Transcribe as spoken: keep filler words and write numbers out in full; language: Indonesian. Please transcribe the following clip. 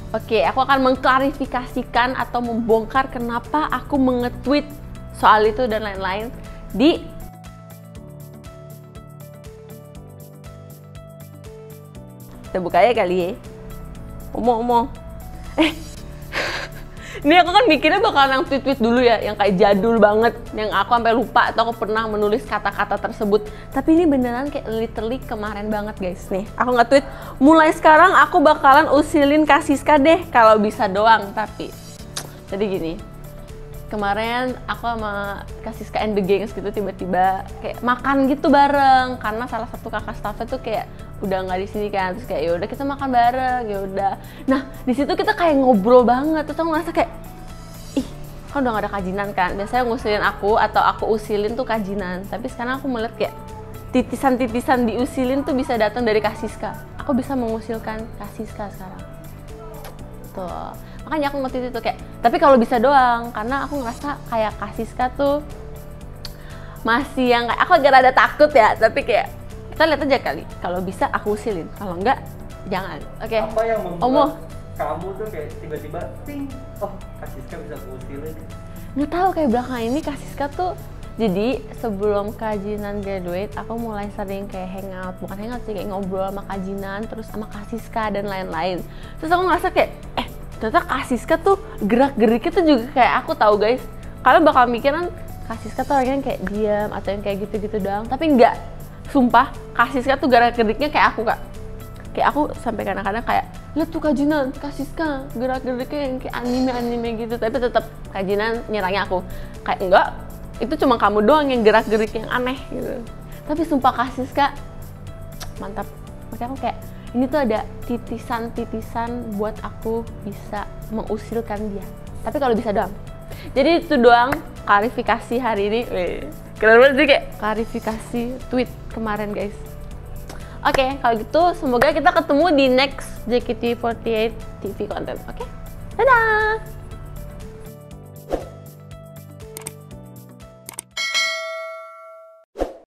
Oke, aku akan mengklarifikasikan atau membongkar kenapa aku mengetweet soal itu dan lain-lain di kita buka ya kali ya. Omong-omong. Eh, ini aku kan mikirnya bakalan yang tweet-tweet dulu ya, yang kayak jadul banget, yang aku sampai lupa atau aku pernah menulis kata-kata tersebut. Tapi ini beneran kayak literally kemarin banget guys. Nih, aku nge-tweet, mulai sekarang aku bakalan usilin Kak Siska deh kalau bisa doang. Tapi, jadi gini, kemarin aku sama Kak Siska and the Gangs gitu tiba-tiba kayak makan gitu bareng karena salah satu kakak staffnya tuh kayak udah nggak di sini kan, terus kayak yaudah kita makan bareng, yaudah. Nah di situ kita kayak ngobrol banget, terus aku ngerasa kayak ih kan udah gak ada kajinan kan, biasanya ngusilin aku atau aku usilin tuh kajinan, tapi sekarang aku melihat kayak titisan-titisan diusilin tuh bisa datang dari Kak Siska. Aku bisa mengusilkan Kak Siska sekarang tuh, makanya aku nge-tweet itu kayak tapi kalau bisa doang, karena aku ngerasa kayak Kak Siska tuh masih yang kayak aku agak rada takut ya, tapi kayak kita lihat aja kali, kalau bisa aku usilin, kalau enggak jangan. Oke. Okay. Apa yang membuat Omo. kamu tuh kayak tiba-tiba ting, oh Kak Siska bisa aku usilin? Nggak tahu, kayak belakangan ini Kak Siska tuh, jadi sebelum kajinan graduate aku mulai sering kayak hangout, bukan hangout sih, kayak ngobrol sama kajinan terus sama Kak Siska dan lain-lain. Terus aku ngerasa kayak eh ternyata Kak Siska tuh gerak-geriknya tuh juga kayak aku tahu guys. Kalian bakal mikiran Kak Siska tuh orangnya kayak diam atau yang kayak gitu-gitu doang, tapi enggak. Sumpah, Kak Siska tuh gerak-geriknya kayak aku kak. Kayak aku sampai kadang-kadang kayak lihat tuh kajinan Kak Siska gerak-geriknya yang kayak anime-anime gitu, tapi tetap kajinan nyerangnya aku kayak enggak, itu cuma kamu doang yang gerak-gerik yang aneh gitu. Tapi sumpah Kak Siska mantap. Makanya aku kayak ini tuh ada titisan-titisan buat aku bisa mengusilkan dia, tapi kalau bisa doang. Jadi itu doang klarifikasi hari ini. Wih, keren banget sih kayak klarifikasi tweet kemarin guys. Oke, okay, kalau gitu semoga kita ketemu di next J K T empat delapan T V content. Oke, okay? Dadah!